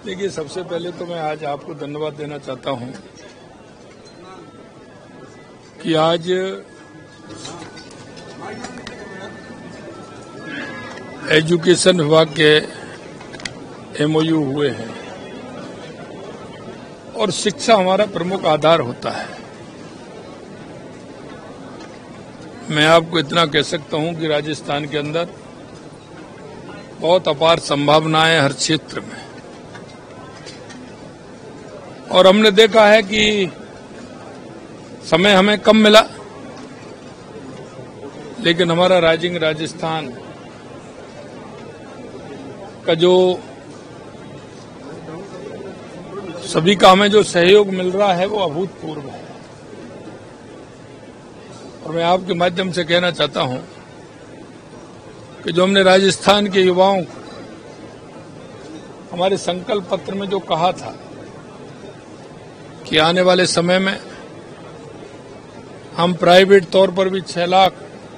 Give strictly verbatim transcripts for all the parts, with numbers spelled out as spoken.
देखिए, सबसे पहले तो मैं आज आपको धन्यवाद देना चाहता हूं कि आज एजुकेशन विभाग के एमओयू हुए हैं और शिक्षा हमारा प्रमुख आधार होता है। मैं आपको इतना कह सकता हूं कि राजस्थान के अंदर बहुत अपार संभावनाएं हर क्षेत्र में, और हमने देखा है कि समय हमें कम मिला, लेकिन हमारा राइजिंग राजस्थान का जो सभी का हमें जो सहयोग मिल रहा है वो अभूतपूर्व है। और मैं आपके माध्यम से कहना चाहता हूं कि जो हमने राजस्थान के युवाओं को हमारे संकल्प पत्र में जो कहा था कि आने वाले समय में हम प्राइवेट तौर पर भी छह लाख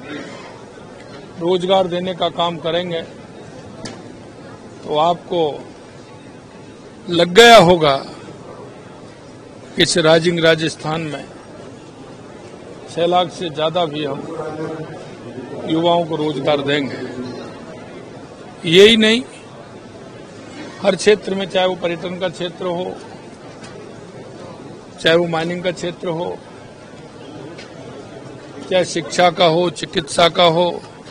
रोजगार देने का काम करेंगे, तो आपको लग गया होगा कि इस राइजिंग राजस्थान में छह लाख से ज्यादा भी हम युवाओं को रोजगार देंगे। यही नहीं, हर क्षेत्र में, चाहे वो पर्यटन का क्षेत्र हो, चाहे वो माइनिंग का क्षेत्र हो, चाहे शिक्षा का हो, चिकित्सा का हो,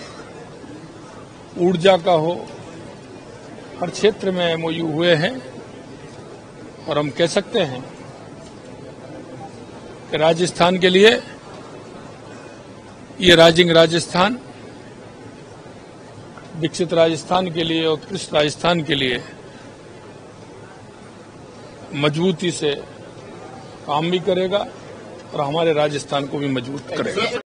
ऊर्जा का हो, हर क्षेत्र में एमओयू हुए हैं। और हम कह सकते हैं कि राजस्थान के लिए ये राइजिंग राजस्थान, विकसित राजस्थान के लिए, उत्कृष्ट राजस्थान के लिए मजबूती से काम भी करेगा और हमारे राजस्थान को भी मजबूत करेगा।